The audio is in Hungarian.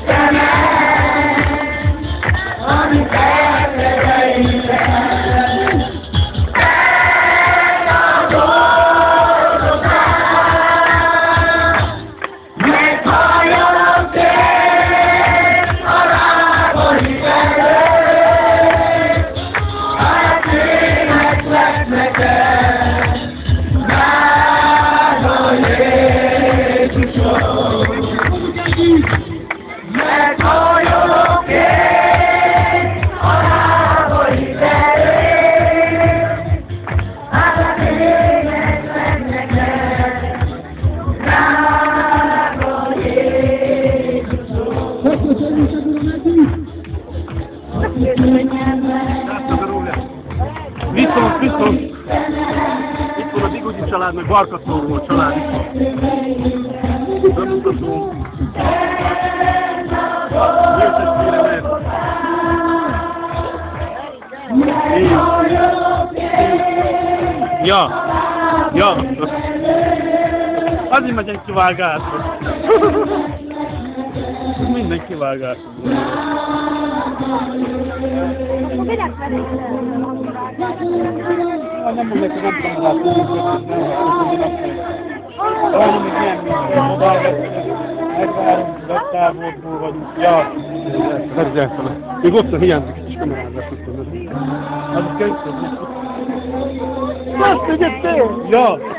Viszont itt van a Bigogyi család, meg Barkaszóról család is van. Bemutatom. Ja, azért megyek kivágásra. Minden kivágásra. Nem mondják, hogy nem tudom látni, hogy nem távvoltból vagyunk. Ja, elfelejtettem. Még ott a hiányzik egy kis kamerázás. Az kell, hogy azt tegyed te? Ja.